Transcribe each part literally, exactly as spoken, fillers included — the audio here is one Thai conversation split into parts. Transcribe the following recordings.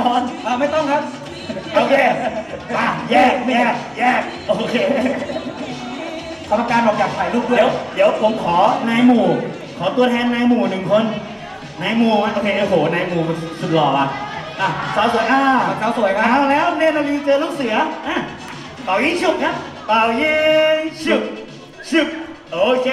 อนอ่าไม่ต้องครับโอเคมาแยกแยกแยกโอเคกรรมการบอกอยากถ่ายรูปด้วยเดี๋ยวเดี๋ยวผมขอนายหมู่ขอตัวแทนนายหมู่หนึ่งคนนายหมู่โอเคโอ้โหนายหมู่สุดหล่ออ่ะอ่ะสาวสวยอ่ะสาวสวยครับเอาแล้วเนตรนารีเจอลูกเสืออ่ะเป่ายิงฉุบครับเป่ายิงฉุบฉุบโอเค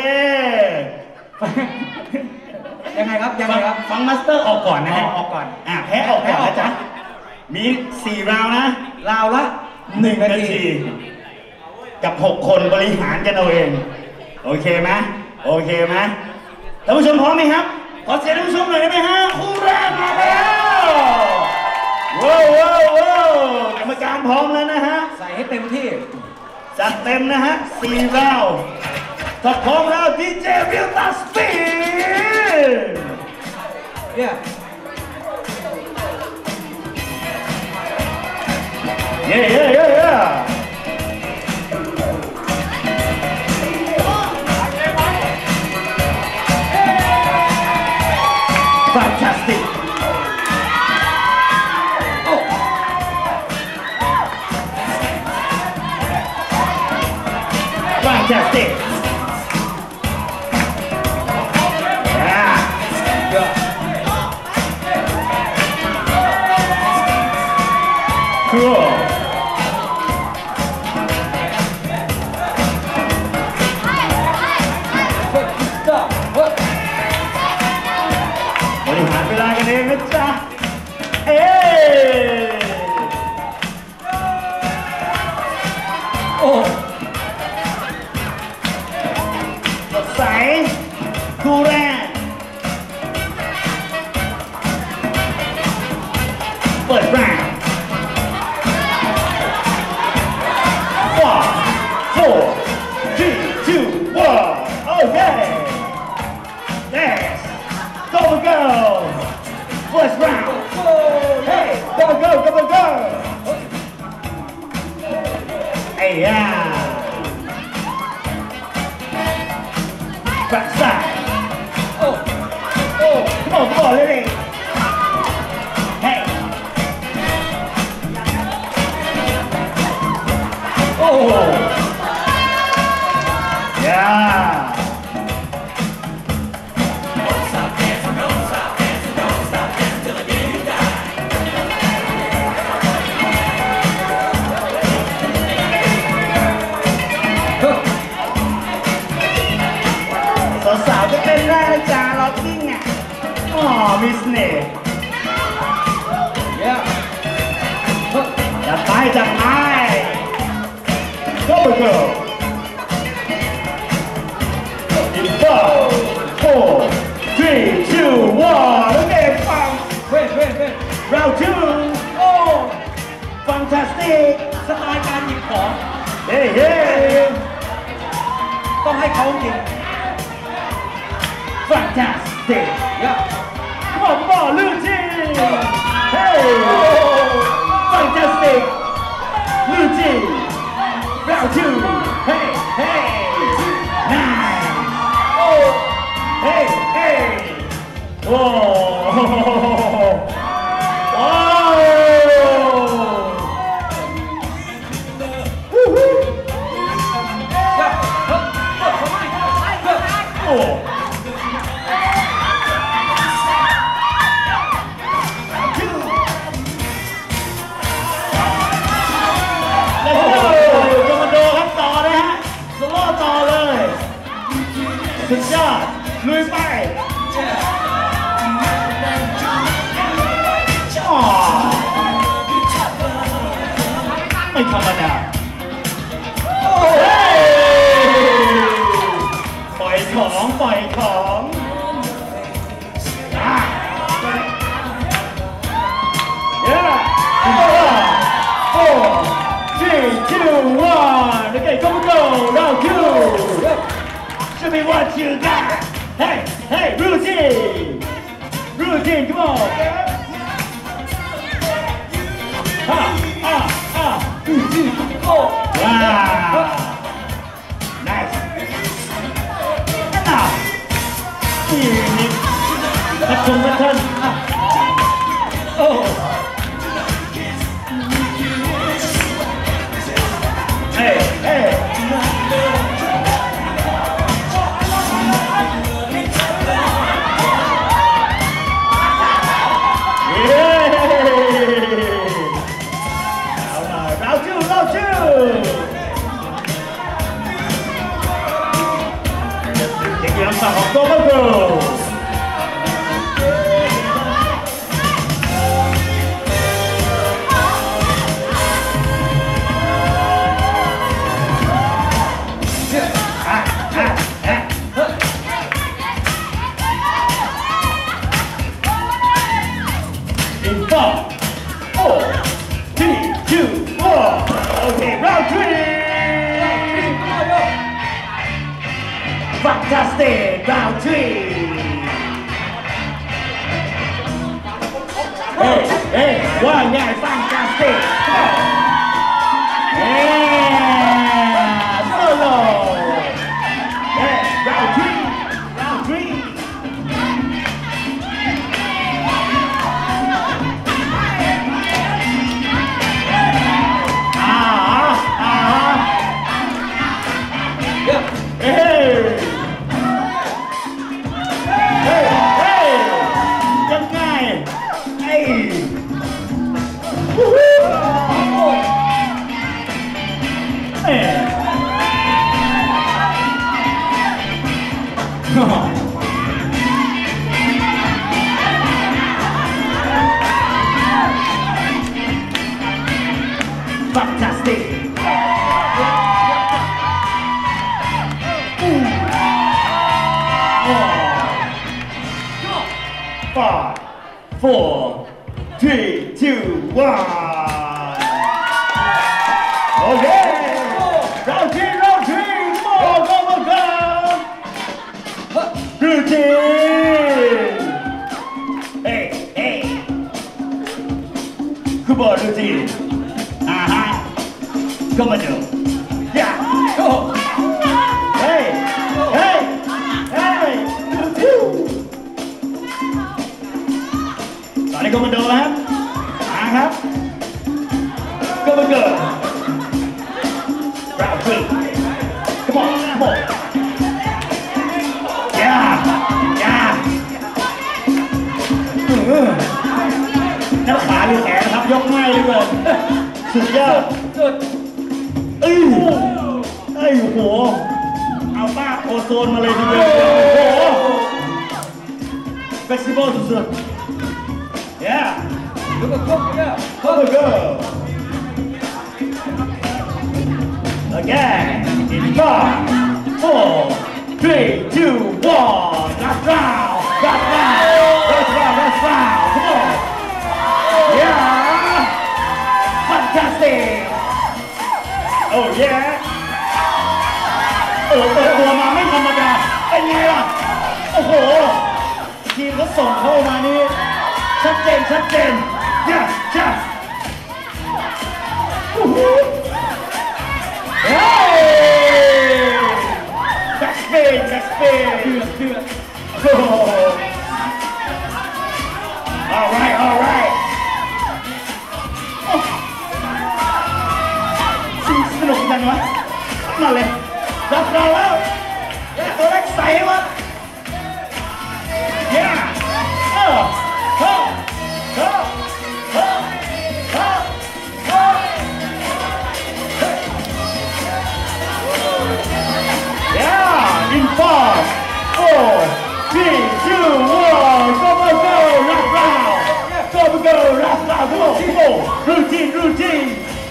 ยังไงครับยังไงครับฟังมาสเตอร์ออกก่อนนะฮะออกก่อนอ่ะแพ้ออกแพ้ออกนะจ๊ะมีสี่ราวนะราวละหนึ่งนาทีกับหกคนบริหารกันเอาเองโอเคไหมโอเคไหมท่านผู้ชมพร้อมไหมครับขอเสียงท่านผู้ชมหน่อยได้ไหมฮะคู่แรกมาแล้วว้าวว้าวว้าวกรรมการพร้อมแล้วนะฮะใส่ให้เต็มที่จัดเต็มนะฮะสี่ราวถ้าพร้อมแล้วดีเจวิลตัสปีเนี่ยเย้เย้เย้เย้Fantastic! Oh! Fantastic! Yeah! Cool! Stop! What?บริหารเวลากันเองนะจ๊ะเอ๊โอ้สดใสคู่แรกเปิดแรก five four three two one okay yes go go first round hey go go go go go hey yeah back side oh oh come on come on lady hey oh yeahสาวก็เต้นได้นะจ๊ะล็อกกิ้งอ่ะอ๋อมีเสน่ห์จับไปจับไป go go in five four three two one โอเคฟังเว้ยเว้ยเว้ย round two โอ้ fantastic สไตล์การหยิบของเฮ้เฮ้ต้องให้เขาหยิบFantastic! Yeah! Come on, come on, Luigi! Hey! Fantastic! Luigi! Round two! Hey, hey! Nice! Oh! Hey, hey! Whoa! Oh! Woo-hoo! Oh!สุดยอดลุยไปอ๋อไม่ธรรมดาปล่อยของปล่อยของอ่ะเย้โอ้three two one okay go go round two Show me what you got. Hey, hey, routine, routine, come on. Ha, ha, ha, routine, go. Wow, nice. And now, unique. Pattern, pattern. Oh, Okay, round three. Fantastic, round three. Hey, hey, one guy, fantastic. Yeah, solo. Yeah, round three, round three. Fantastic. Five, four, three, two, one. Okay. Round three, round three. Go, go, go, go. Routine. Hey, hey. Come on, routine. Uh-huh. Come on, Joe. Yeah. Go. Hey. Hey. Hey. Try to come on, Joe, huh? Uh-huh. Come on, go. Round three. Come on, come on. Yeah. Yeah. นั่นขาหรือแขนครับยกง่ายเลยเกินสุดยอดสุดเอ้ยเอ้ยโหเอาป้าโอโซนมาเลยทีเดียวโอ้โหเฟสติวัลสุดๆ yeah look at go yeah go go again in five four three two one last round last round last round last round come on yeah fantastic oh yeah เออเปิดตัวมาไม่ธรรมดาเป็นไงล่ะโอ้โหทีมเขาส่งเข้ามานี่ชัดเจนชัดเจน yes yes โอ้โห hey back spin back spin เดือดเดือด all right all right สนุกจังวะมาเลยรับเราแล้วตัวเล็กใสวะ yeah เออเออเออเออเออเออ yeah in five four three two one go go go last round go go last round come on come on routine routine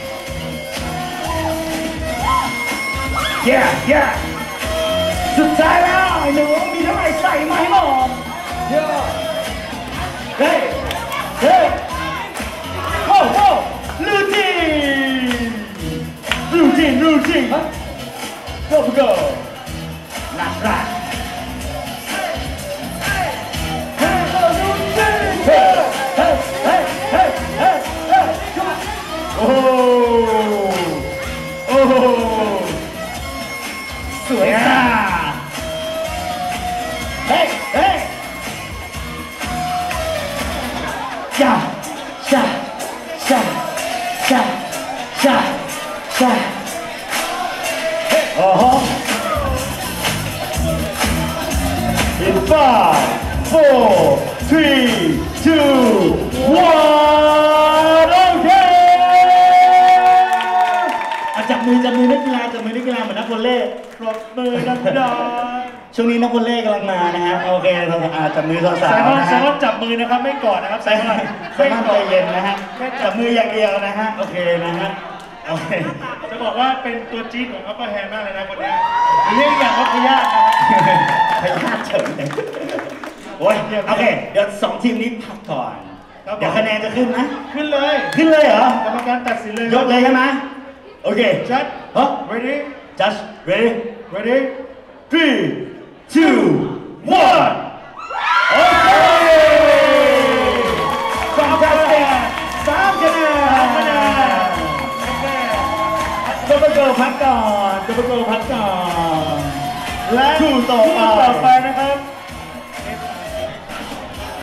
yeah yeah สุดท้ายแล้วไอ้หนูมีเท่าไหร่ใส่มาให้หมด yeah เฮ้ยเฮ้ยโอ้โห routine routine routine go go last round hey hey hey hey hey hey come on oh oh สวยอ่ะเฮ้ยเฮ้ยชาชาชาชาชาชาโอ้โห in five four three two one okay จับมือจับมือนักกีฬาจับมือนักกีฬาเหมือนนักวอลเลย์ปรบมือดังๆช่วงนี้นักวอลเลย์กำลังมานะฮะโอเคเราจับมือสาวๆนะฮะสาวๆจับมือนะครับไม่กอดนะครับใส่ไม่กอดใจเย็นนะฮะจับมืออย่างเดียวนะฮะโอเคนะฮะโอเคจะบอกว่าเป็นตัวจี๊ดของอัปเปอร์แฮนด์มากเลยนะคนนี้เรียกอย่างว่าพยาธินะพยาธิเฉยโอ้ยโอเคเดี๋ยวสองทีมนี้พักก่อนเดี๋ยวคะแนนจะขึ้นนะขึ้นเลยขึ้นเลยเหรอกรรมการตัดสินเลยยกเลยใช่ไหมโอเคจัดฮะ ready just ready ready three two one โอเคสามคะแนนสามคะแนนสามคะแนนโอเคตัวประกอบพักก่อนตัวประกอบพักก่อนและคู่ต่อไปต่อไป